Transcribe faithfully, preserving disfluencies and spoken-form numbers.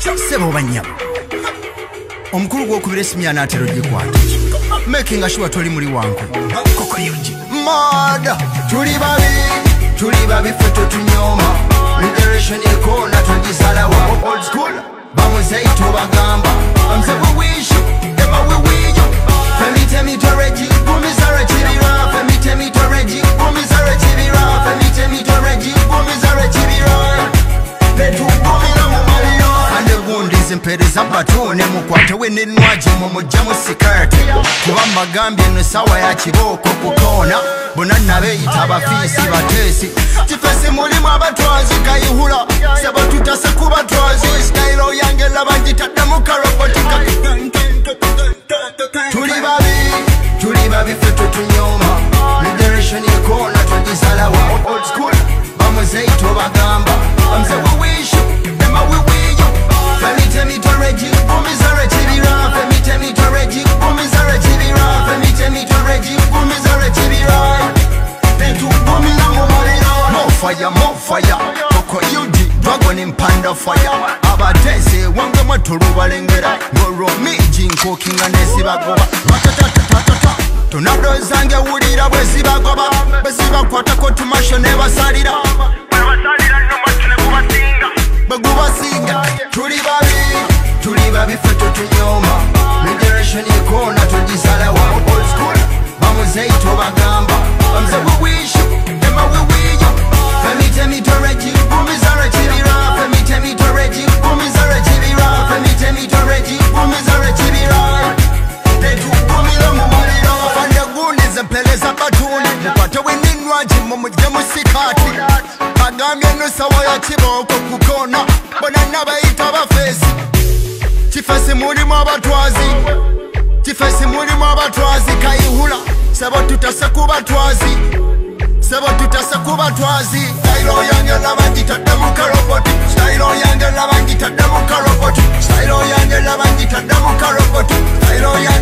Sebo banyabo omukulu gw'okubira esimu anaatero gikwata making sure toli muli wangu koko yuji mada tuli babi tuli babi feto tunyoma liberation ikona tujisalawa old school bamuzeito bagamba amze we wish ema we wiyo femite mitoreji bumizara chibira femite mitoreji bumizara chibira femite mitoreji bumizara chibira betu bumira mu mariyo ande gundize mpereza batone mukwate we ninwaje mu mujamu sikarte kuba magambye no sawa ya kiboko kukona bonana beyita abafisi batesi tifese mulimu abatwazi kayihula seba tutase kuba twazi style yange labangita damuka robotika tuli babi tuli babi feto tunyoma liberation ikona tujisalawa old school bamuzeito bagamba amze we wish ema we wiyo femite mitoreji bumizara chibira femite mitoreji bumizara chibira femite mitoreji bumizara chibira betu bumila mu marira more fire more fire koko yuji dragon impanda fire abatese wange matulu balengera ngoro miji nkokinga nesibagoba ratatatatata tonado zange wulira bwesibagoba besibakwata ko tumasho nebasalira basalira no matune kubasinga bagubasinga tuli babi tuli babi feto tunyoma liberation ikona tujisalawa old school bamuzeito bagamba amze we wish ema we wiyo femite mitoreji bumizara chibira femite mitoreji bumizara chibira femite mitoreji bumizara chibira betu bumira mu marira afande gundize mpeleza batuni mukwate we ninwaje mu mujemu sikati agambye no sawa ya kiboko kukona bonana bayita abafesi tifese mulimu abatwazi tifese mulimu abatwazi kayihula sebo tutase kuba twazi sebo tutase kuba twazi style yange labangita damuka roboti style yange labangita damuka roboti style yange labangita damuka roboti style yange